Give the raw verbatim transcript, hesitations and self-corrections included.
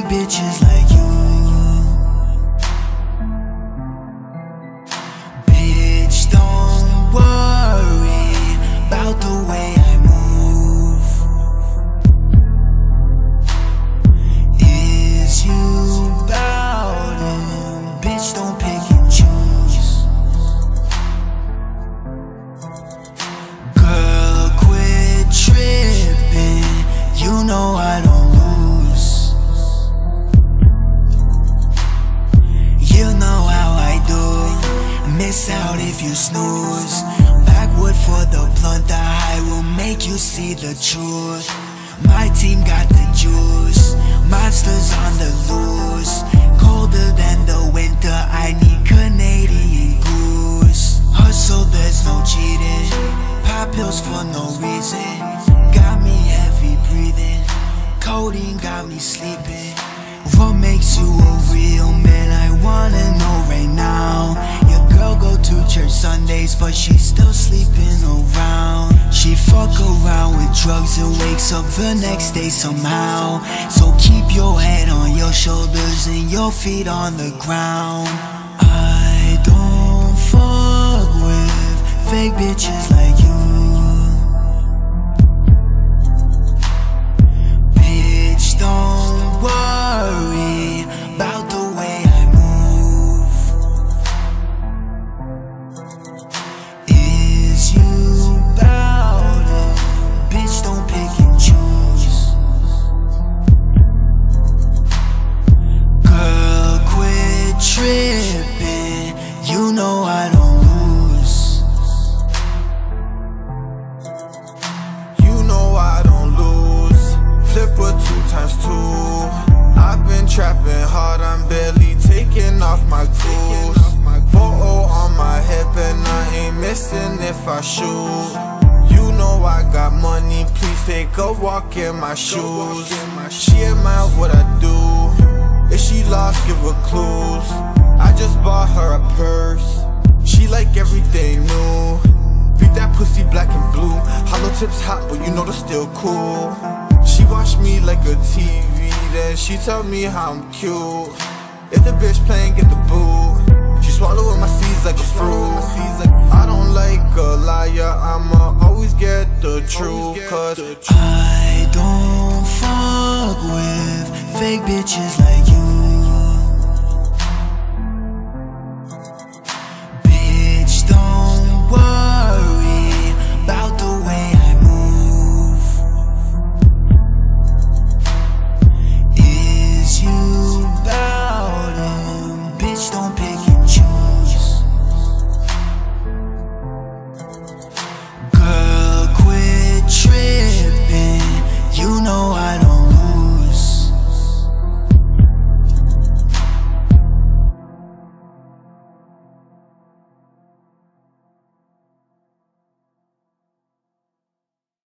bitches like you. Bitch, don't worry about the way I move. Is you bout it? Bitch, don't pick and choose. Girl, quit tripping, you know I don't lose. You know how I do, miss out if you snooze. Backwood for the blunt, the high will make you see the truth. My team got the juice, monsters on the loose. Colder than the winter, I need Canadian goose. Hustle, there's no cheating, pop pills for no reason. Got me heavy breathing, codeine got me sleeping. What makes you a real man, I wanna know right now. Your girl go to church Sundays, but she's still sleeping around. She fuck around with drugs and wakes up the next day somehow. So keep your head on your shoulders and your feet on the ground. I don't fuck with fake bitches like you. Bitch, don't worry about the way I move. Is you bout it? Bitch, don't pick and choose. Girl, quit tripping, you know I don't lose. You know I don't lose. Flip with two times two. I've been trapping hard, I'm barely taking off my tools. four oh on my hip and I ain't missing if I shoot. You know I got money, please take a walk in my shoes. She admire what I do, if she lost, give her clues. I just bought her a purse, she like everything new. Beat that pussy black and blue, hollow tips hot but you know they're still cool. She watch me like a T V, then she tell me how I'm cute. If the bitch playing, get the boot. She swallowing my seeds like a fruit. I don't like a liar, I'ma always get the truth. Cause I don't fuck with fake bitches like you.